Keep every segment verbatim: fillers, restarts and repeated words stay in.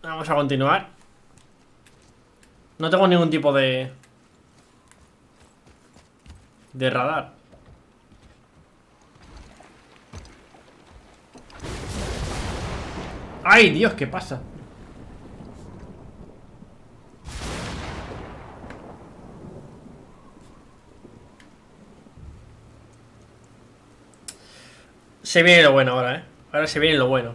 Vamos a continuar. No tengo ningún tipo de... de radar. ¡Ay, Dios! ¿Qué pasa? Se viene lo bueno ahora, ¿eh? Ahora se viene lo bueno.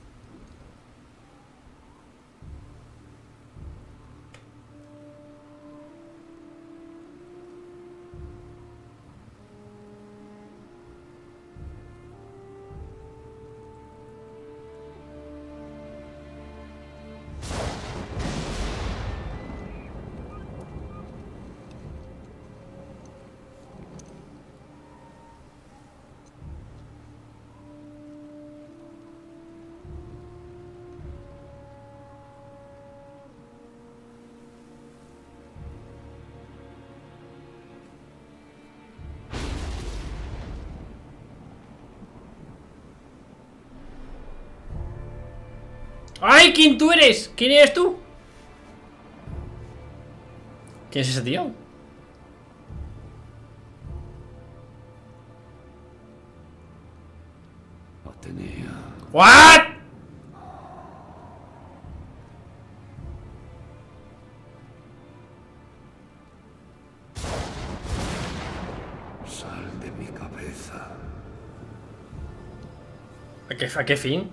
¡Ay! ¿Quién tú eres? ¿Quién eres tú? ¿Quién es ese tío? Atenea. ¿What? Sal de mi cabeza. ¿A qué, a qué fin?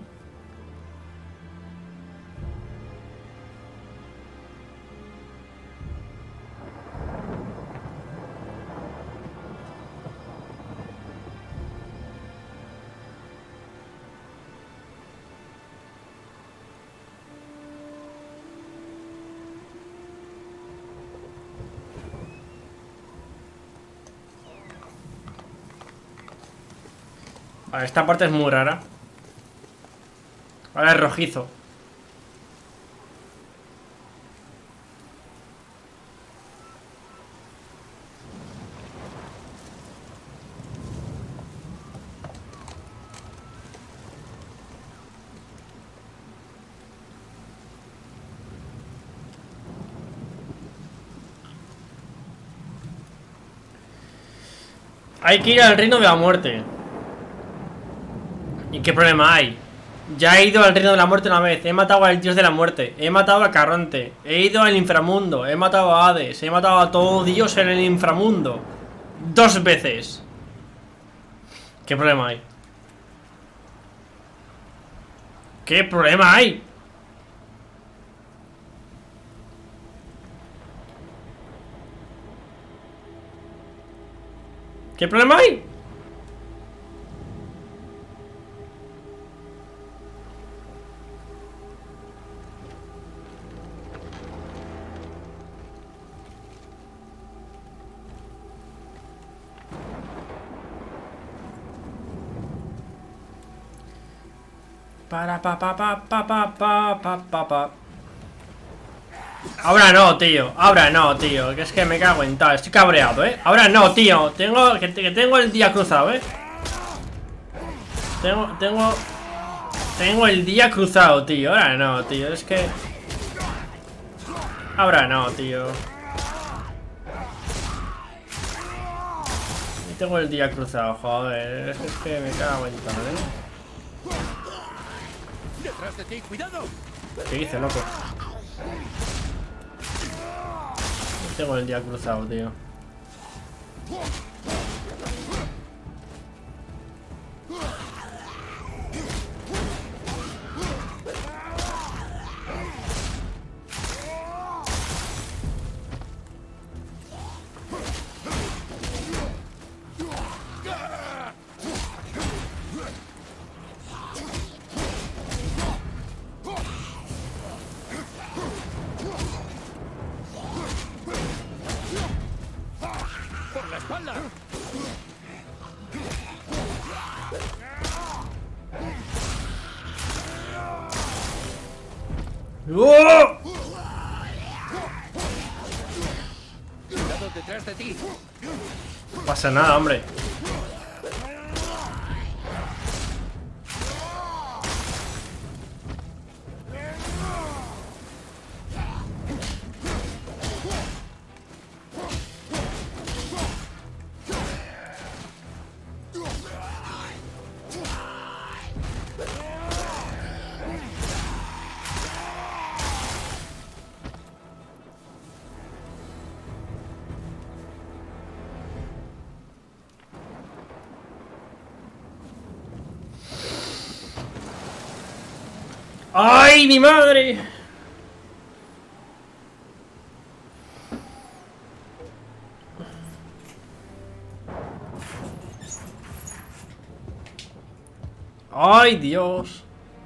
Vale, esta parte es muy rara. Ahora es rojizo. Hay que ir al reino de la muerte. ¿Y qué problema hay? Ya he ido al reino de la muerte una vez. He matado al dios de la muerte. He matado a Caronte. He ido al inframundo. He matado a Hades. He matado a todo Dios en el inframundo. Dos veces. ¿Qué problema hay? ¿Qué problema hay? ¿Qué problema hay? Para pa pa pa pa pa pa pa pa pa. Ahora no, tío. Ahora no, tío. Que es que me cago en tal. Estoy cabreado, eh. Ahora no, tío. Tengo que, que tengo el día cruzado, eh. Tengo, tengo Tengo el día cruzado, tío. Ahora no, tío. Es que ahora no, tío. Tengo el día cruzado, joder. Es que me cago en tal, eh. ¡Detrás de ti! ¡Cuidado! ¿Qué dice, loco? Tengo el día cruzado, tío. ¡Por la espalda! ¡Oh! ¡Cuidado detrás de ti! No pasa nada, hombre. ¡Ay, mi madre! ¡Ay, Dios!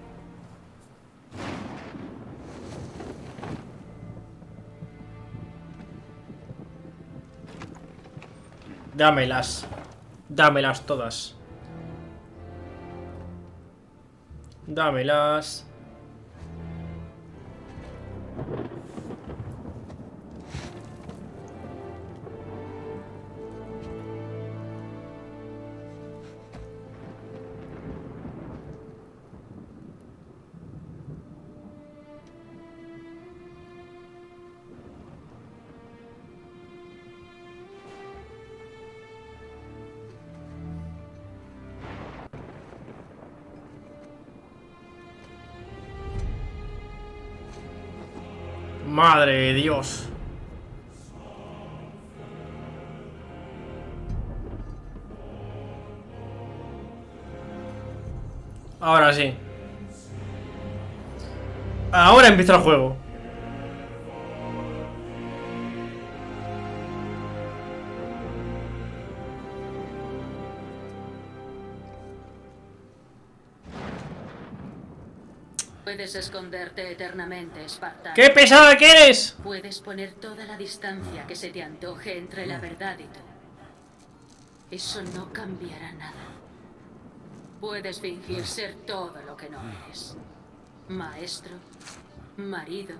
Dámelas. Dámelas todas. Dámelas. Madre de Dios. Ahora sí. Ahora empieza el juego. Puedes esconderte eternamente, Espartano. ¡Qué pesada que eres! Puedes poner toda la distancia que se te antoje entre la verdad y tú. Eso no cambiará nada. Puedes fingir ser todo lo que no eres. Maestro, marido,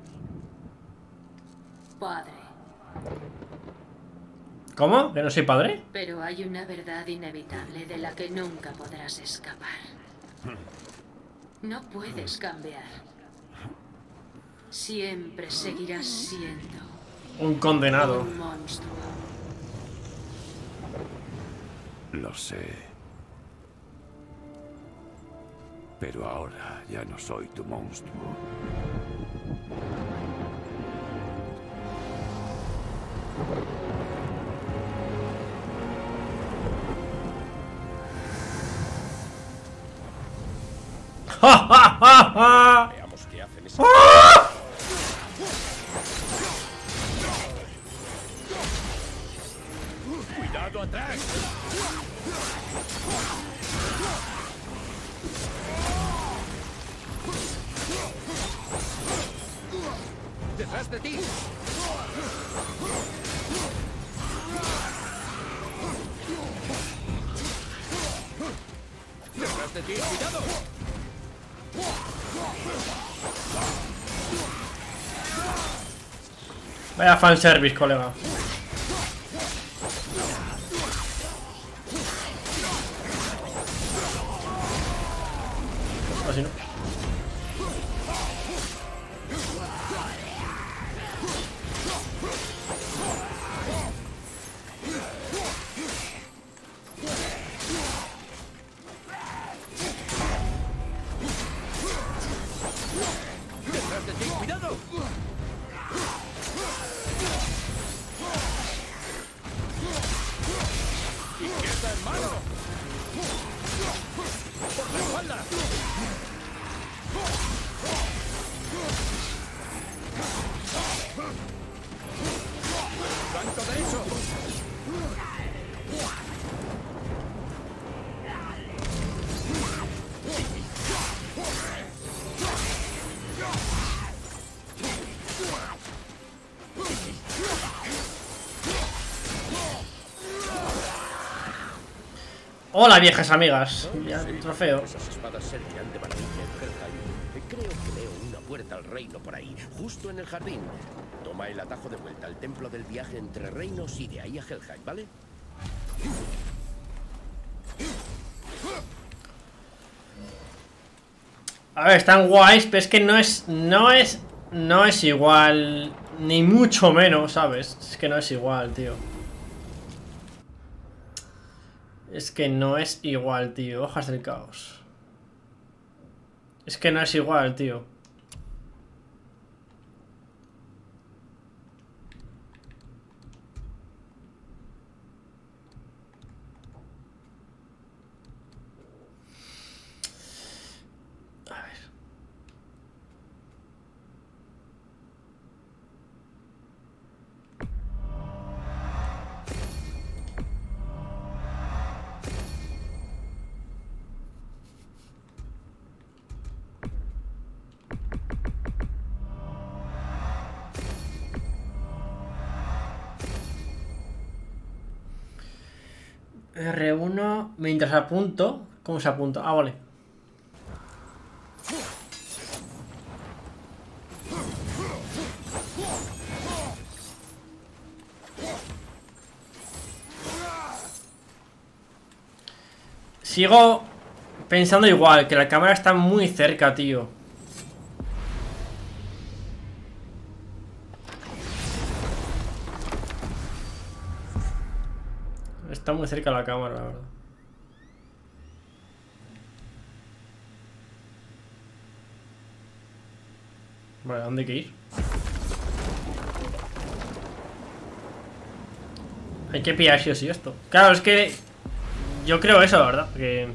padre. ¿Cómo? ¿Que no soy padre? Pero hay una verdad inevitable de la que nunca podrás escapar. No puedes cambiar. Siempre seguirás siendo Un condenado. un monstruo. Lo sé. Pero ahora ya no soy tu monstruo. ¡Ja, ja, ja, ja! Veamos qué hacen esos. ¡Ah! ¡Cuidado atrás! ¡Detrás de ti! ¡Detrás de ti! ¡Cuidado! Vaya fanservice, colega. Así no. ¡Detrás de ti! ¡Cuidado! ¡Izquierda en mano! ¡Por la espalda! ¡Flanco derecho! Hola, viejas amigas. Ya, trofeo. Esas espadas servirán de maravilla en Helheim. Creo que veo una puerta al reino por ahí, justo en el jardín. Toma el atajo de vuelta al templo del viaje entre reinos y de ahí a Helheim, ¿vale? A ver, están guays, pero es que no es. No es. No es igual. Ni mucho menos, ¿sabes? Es que no es igual, tío. Es que no es igual, tío. Hojas del caos. Es que no es igual, tío. A ver. R uno. Mientras apunto. ¿Cómo se apunta? Ah, vale. Sigo pensando igual, que la cámara está muy cerca, tío. Está muy cerca la cámara, la verdad. Vale, ¿a dónde hay que ir? Hay que pillar sí o sí esto. Claro, es que yo creo eso, ¿verdad? Que...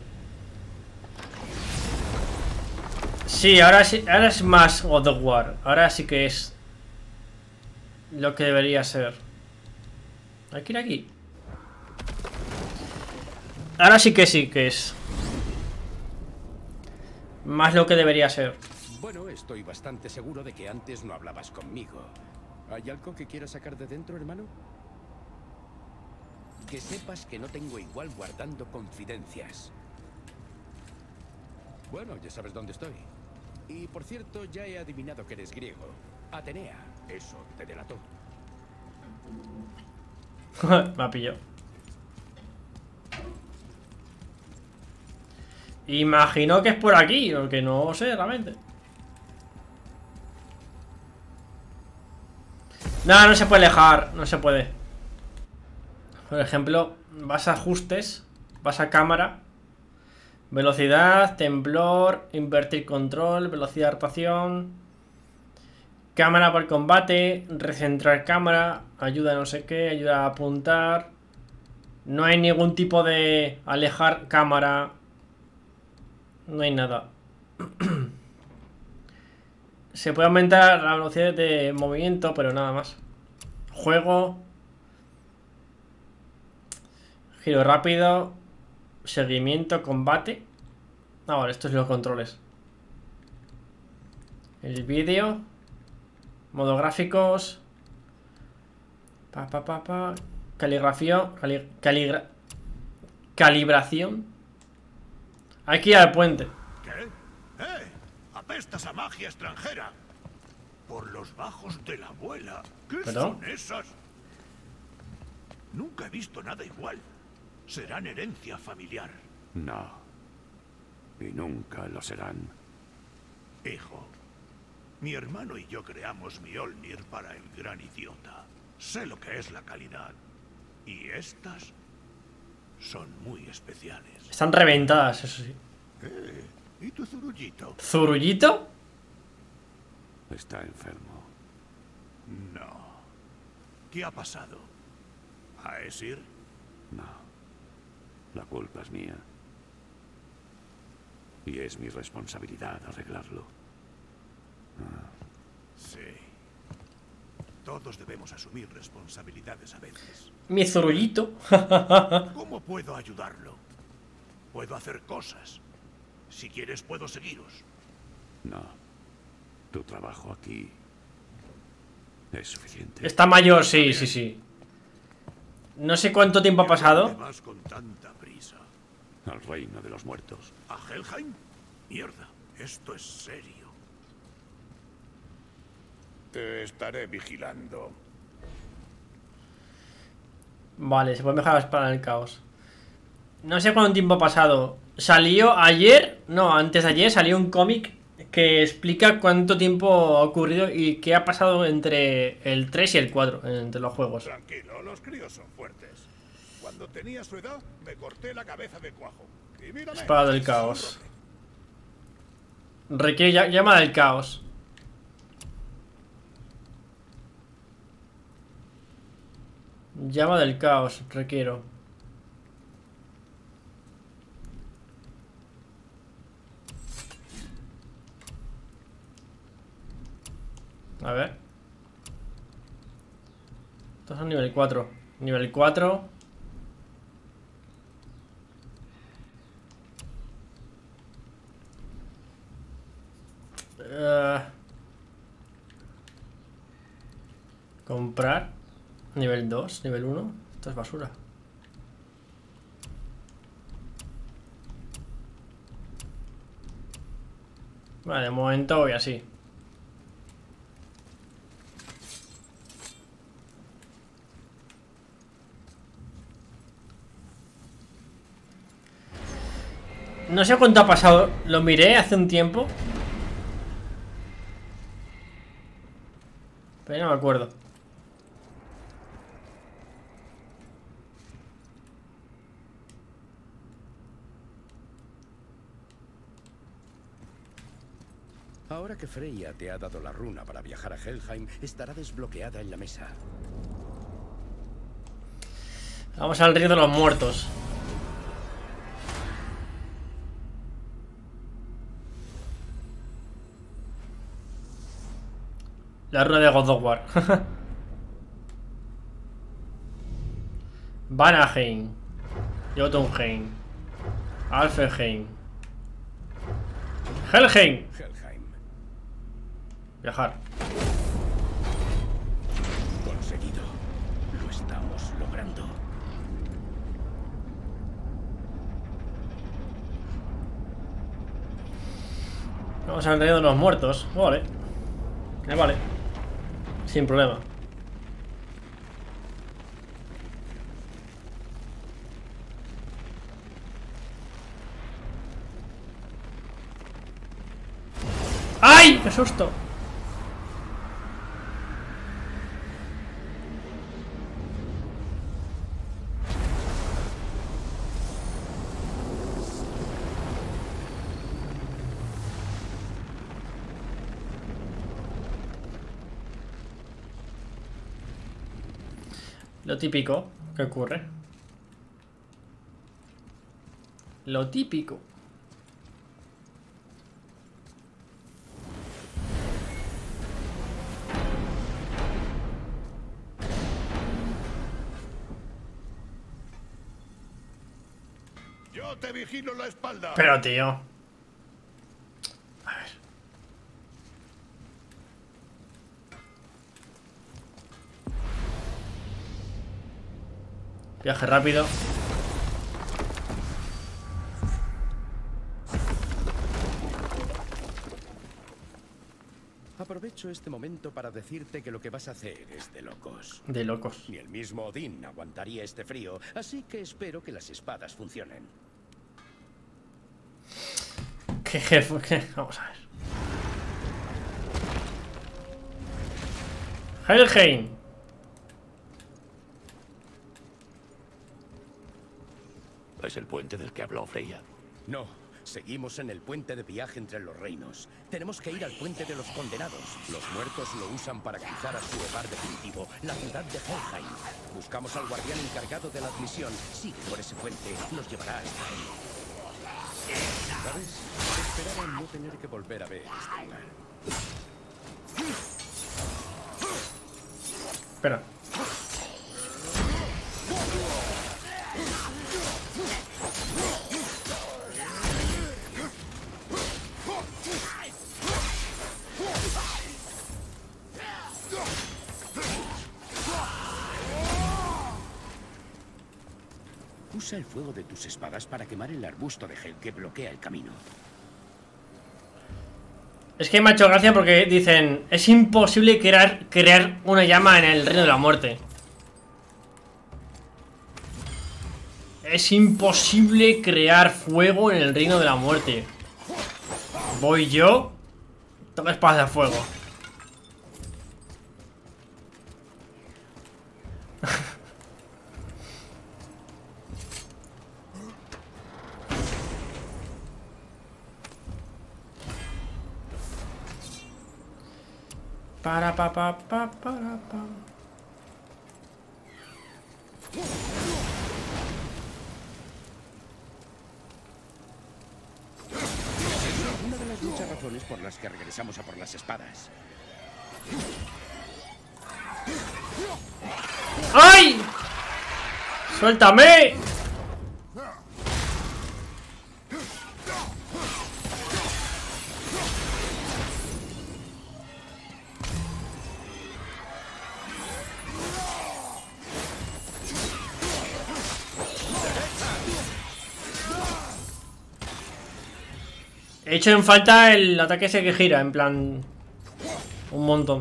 Sí, ahora sí, ahora es más God of War. Ahora sí que es lo que debería ser. Hay que ir aquí. Ahora sí que sí que es más lo que debería ser. Bueno, estoy bastante seguro de que antes no hablabas conmigo. ¿Hay algo que quieras sacar de dentro, hermano? Que sepas que no tengo igual guardando confidencias. Bueno, ya sabes dónde estoy. Y por cierto, ya he adivinado que eres griego. Atenea, eso te delató. Me ha pillado. Imagino que es por aquí, porque no sé realmente. No, no se puede alejar, no se puede. Por ejemplo, vas a ajustes, vas a cámara, velocidad, temblor, invertir control, velocidad de rotación, cámara por combate, recentrar cámara, ayuda a no sé qué, ayuda a apuntar. No hay ningún tipo de alejar cámara. No hay nada. Se puede aumentar la velocidad de movimiento, pero nada más. Juego. Giro rápido. Seguimiento, combate. Ah, vale, estos son los controles. El vídeo. Modo gráficos. Pa, pa, pa, pa. Caligrafía. Cali, caligra, calibración. Aquí al puente. ¿Qué? ¡Eh! ¡Apestas a magia extranjera! Por los bajos de la abuela. ¿Qué ¿Perdón? son esas? Nunca he visto nada igual. Serán herencia familiar. No. Y nunca lo serán. Hijo, mi hermano y yo creamos Mjolnir para el gran idiota. Sé lo que es la calidad. Y estas son muy especiales. Están reventadas, eso sí. Eh, ¿y tu zurullito? ¿Zurullito? Está enfermo. No. ¿Qué ha pasado? ¿Aesir? No. La culpa es mía. Y es mi responsabilidad arreglarlo. Sí. Todos debemos asumir responsabilidades a veces. Mi zurullito. ¿Cómo puedo ayudarlo? Puedo hacer cosas. Si quieres, puedo seguiros. No. Tu trabajo aquí es suficiente. Está mayor, sí, sí, sí. No sé cuánto tiempo ha pasado. ¿Dónde vas con tanta prisa? Al reino de los muertos. ¿A Helheim? Mierda, esto es serio. Te estaré vigilando. Vale, se puede mejorar la espada del caos. No sé cuánto tiempo ha pasado. Salió ayer, no, antes de ayer salió un cómic que explica cuánto tiempo ha ocurrido y qué ha pasado entre el tres y el cuatro, entre los juegos. Tranquilo, los críos son fuertes. Cuando tenía su edad, me corté la cabeza de cuajo. Y mírame. Espada del caos. Requiere ya- llama del caos. Llama del caos, requiero. A ver. Estos son nivel cuatro. Nivel cuatro. Uh, comprar. Nivel dos, nivel uno. Esto es basura. Vale, de momento voy así. No sé cuánto ha pasado. Lo miré hace un tiempo, pero no me acuerdo. Ahora que Freya te ha dado la runa para viajar a Helheim, estará desbloqueada en la mesa. Vamos al río de los muertos. La runa de God of War. Vanaheim, Jotunheim, Alfheim, Helheim. Helheim. Viajar. Conseguido. Lo estamos logrando. Vamos al río de los muertos. Vale. Me vale. Sin problema. ¡Ay! ¡Qué susto! Lo típico que ocurre. Lo típico. Yo te vigilo la espalda. Pero tío. A ver. Viaje rápido. Aprovecho este momento para decirte que lo que vas a hacer es de locos. De locos. Ni el mismo Odín aguantaría este frío, así que espero que las espadas funcionen. ¿Qué jefe? ¿Qué? Vamos a ver. Helheim. ¿Es el puente del que habló Freya? No, seguimos en el puente de viaje entre los reinos. Tenemos que ir al puente de los condenados. Los muertos lo usan para cruzar a su hogar definitivo, la ciudad de Helheim. Buscamos al guardián encargado de la admisión. Sigue por ese puente, nos llevará hasta ahí. ¿Sabes? Esperaba no tener que volver a ver este lugar. Espera. Usa el fuego de tus espadas para quemar el arbusto de Hel que bloquea el camino. Es que me ha hecho gracia porque dicen: es imposible crear, crear una llama en el reino de la muerte. Es imposible crear fuego en el reino de la muerte. Voy yo, toco espadas de fuego. Para pa pa pa para pa. Una de las muchas razones por las que regresamos a por las espadas. ¡Ay! ¡Suéltame! He hecho en falta el ataque ese que gira, en plan... Un montón.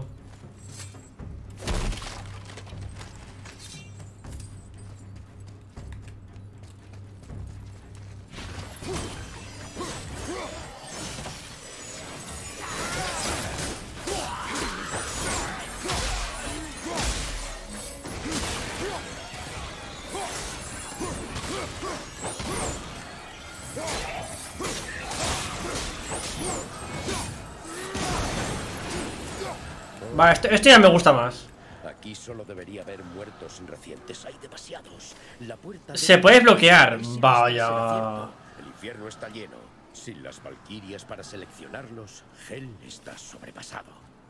Vale, este, este ya me gusta más. Aquí solo debería haber muertos recientes. Hay demasiados. La puerta Se puede bloquear. Vaya. El infierno está lleno. Sin las valquirias para seleccionarlos, Hel está sobrepasado.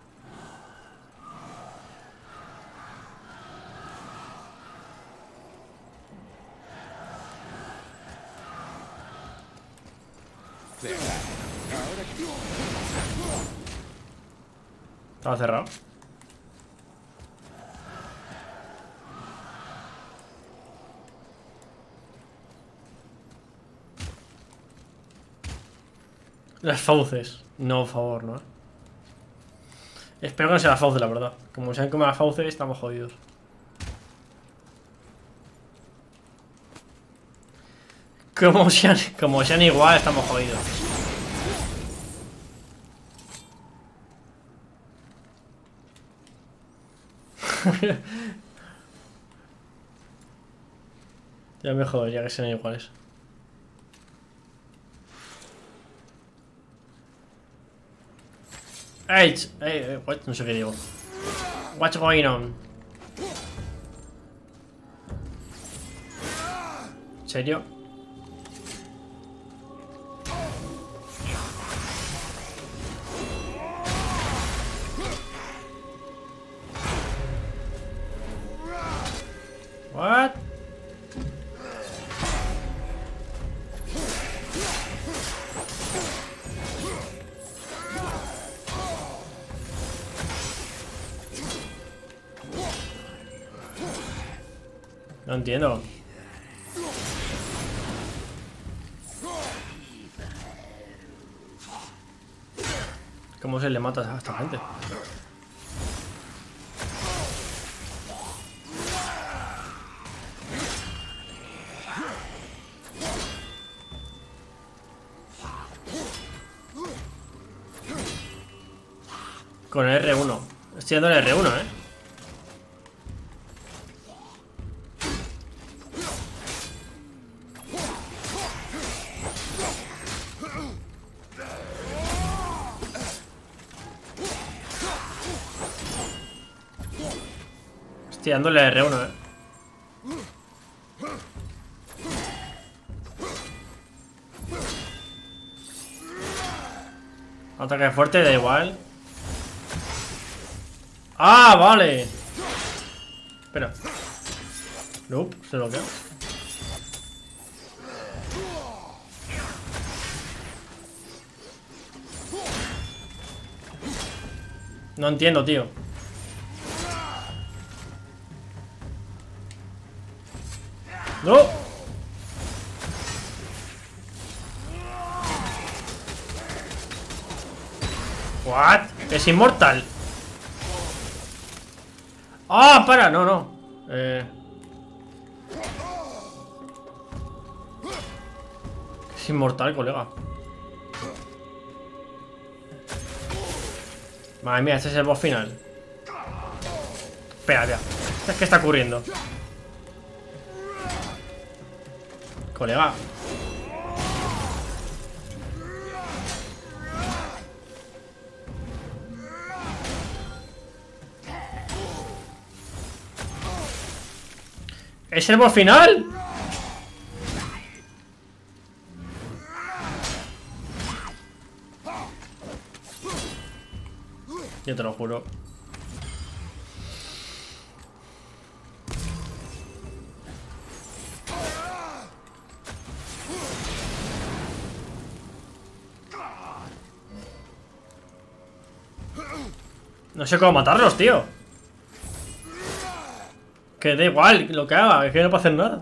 Estaba cerrado. Las fauces. No, por favor, no. Espero que no sea la fauce, la verdad. Como sean como las fauces, estamos jodidos. Como sean, como sean igual, estamos jodidos. Ya me jodería que sean iguales. Hey, hey, what? No sé qué digo. What's going on? ¿En serio? What? No entiendo. ¿Cómo se le mata a esta gente? Con el R uno. Estoy dando el R uno, eh. Estoy dándole R uno, eh. Ataque fuerte, da igual. ¡Ah, vale! Espera. Nope, se lo queda. No entiendo, tío. ¡No! ¿What? Es inmortal. ¡Ah, para! No, no. Eh... Es inmortal, colega. Madre mía, este es el boss final. Espera, espera. ¿Qué está ocurriendo? Colega. ¿Es el boss final? Yo te lo juro. No sé cómo matarlos, tío. Que da igual lo que haga, es que no puedo hacer nada.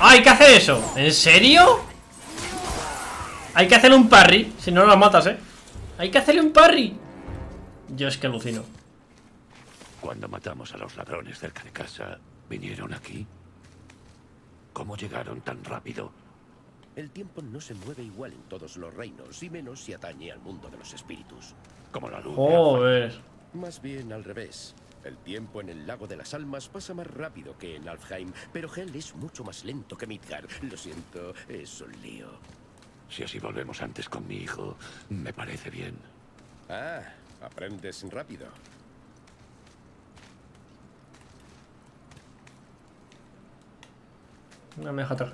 hay que hacer eso. ¿En serio? Hay que hacerle un parry. Si no lo matas, eh. Hay que hacerle un parry. Yo es que alucino. Cuando matamos a los ladrones cerca de casa, ¿vinieron aquí? ¿Cómo llegaron tan rápido? El tiempo no se mueve igual en todos los reinos, y menos si atañe al mundo de los espíritus. Como la luz. Joder. Más bien al revés. El tiempo en el lago de las almas pasa más rápido que en Alfheim, pero Hel es mucho más lento que Midgard. Lo siento, es un lío. Si así volvemos antes con mi hijo, me parece bien. Ah, aprendes rápido. No me deja atacar.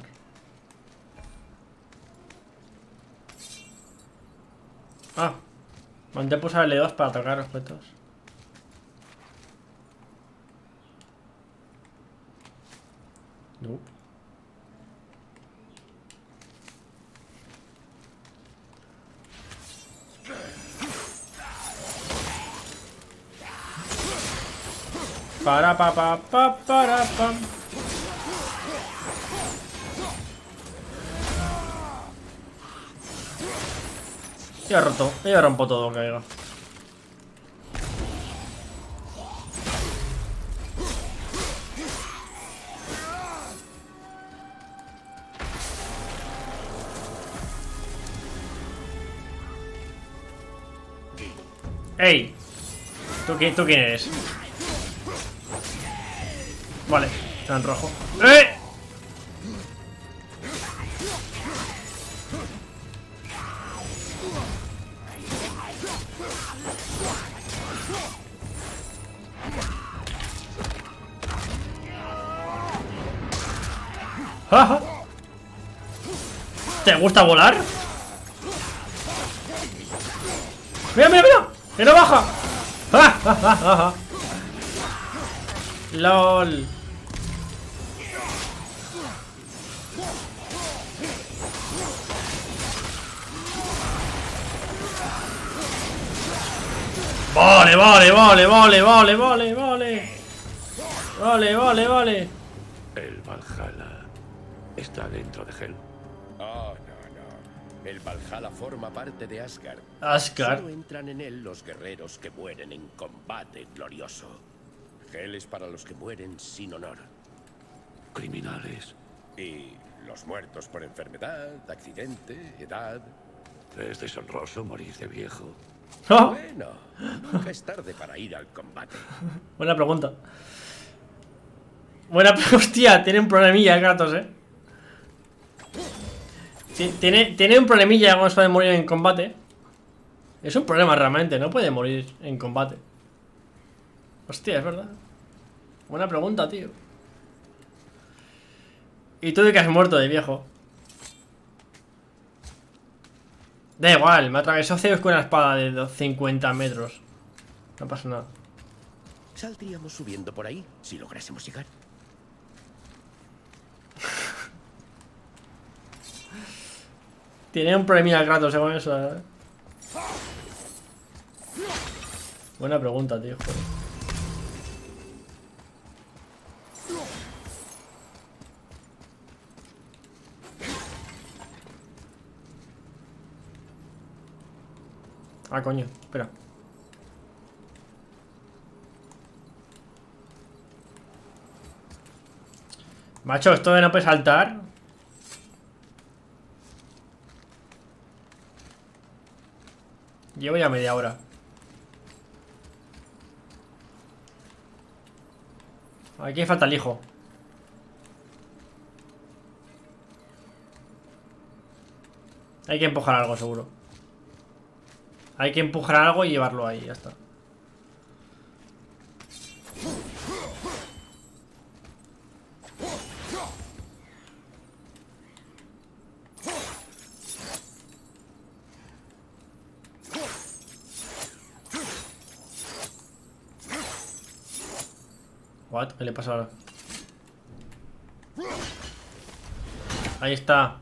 Ah, mantén pulsar L dos para atacar objetos. No. Para pa pa pa para pam. Ya roto, ya rompo todo lo que haya. ¡Ey! ¿Tú, qui- ¿Tú quién eres? Vale, está en rojo. ¡Eh! ¡Ja, ja! ¿Te gusta volar? ¡Mira, mira, mira! ¡Que no baja! ¡Ja, ja, ja, ja, ja! ¡Lol! Vale, vale, vale, vale, vale, vale, vale. Vale, vale, vale. El Valhalla está dentro de Hel. Oh, no, no. El Valhalla forma parte de Asgard. Asgard. Solo entran en él los guerreros que mueren en combate glorioso. Hel es para los que mueren sin honor. Criminales. Y los muertos por enfermedad, accidente, edad. Es deshonroso morir de viejo. ¡Oh! Bueno, nunca es tarde para ir al combate. Buena pregunta. Buena pregunta. Hostia, tiene un problemilla el Kratos, eh. Sí, tiene, tiene un problemilla con eso de morir en combate. Es un problema realmente, no puede morir en combate. Hostia, es verdad. Buena pregunta, tío. ¿Y tú de que has muerto de viejo? Da igual, me atravesó Zeus con una espada de cincuenta metros. No pasa nada. Saldríamos subiendo por ahí si lográsemos llegar. Tiene un problemilla el Kratos, eh, con eso, eh. Buena pregunta, tío, joder. Ah, coño, espera. Macho, esto de no puede saltar. Llevo ya media hora. Aquí falta el hijo. Hay que empujar algo, seguro. Hay que empujar algo y llevarlo ahí, ya está. What? ¿Qué le pasa ahora? Ahí está.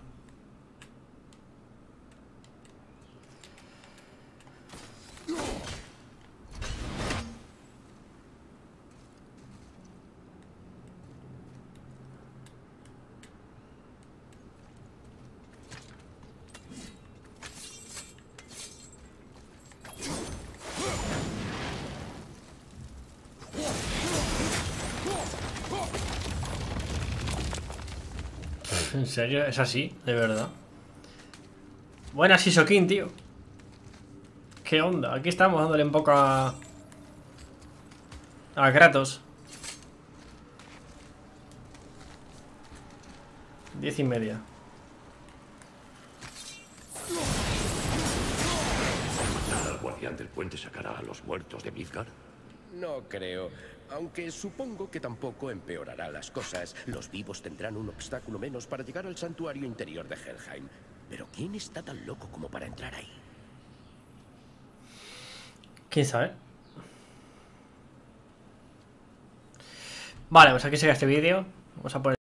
En serio, es así, de verdad. Buenas, Isokin, tío. ¿Qué onda? Aquí estamos dándole un poco a... a Kratos. Diez y media. ¿Matar al guardián del puente sacará a los muertos de Midgard? No creo. Aunque supongo que tampoco empeorará las cosas. Los vivos tendrán un obstáculo menos para llegar al santuario interior de Helheim. Pero ¿quién está tan loco como para entrar ahí? ¿Quién sabe? Vale, pues aquí se queda este vídeo. Vamos a poner...